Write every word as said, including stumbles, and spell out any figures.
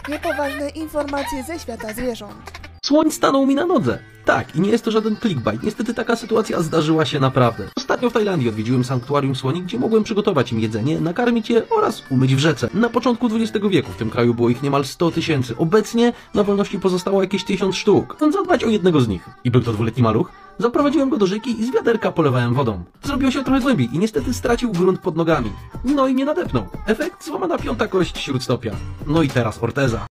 Niepoważne informacje ze świata zwierząt. Słoń stanął mi na nodze. Tak, i nie jest to żaden clickbait. Niestety taka sytuacja zdarzyła się naprawdę. Ostatnio w Tajlandii odwiedziłem sanktuarium słoni, gdzie mogłem przygotować im jedzenie, nakarmić je oraz umyć w rzece. Na początku dwudziestego wieku w tym kraju było ich niemal sto tysięcy. Obecnie na wolności pozostało jakieś tysiąc sztuk. Chcąc zadbać o jednego z nich, i był to dwuletni maluch, zaprowadziłem go do rzeki i z wiaderka polewałem wodą. Zrobiło się trochę głębiej i niestety stracił grunt pod nogami. No i mnie nadepnął. Efekt: złamana piąta kość śródstopia. No i teraz orteza.